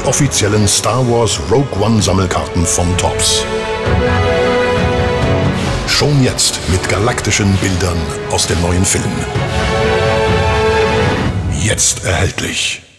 die offiziellen Star Wars Rogue One Sammelkarten von Topps. Schon jetzt mit galaktischen Bildern aus dem neuen Film. Jetzt erhältlich.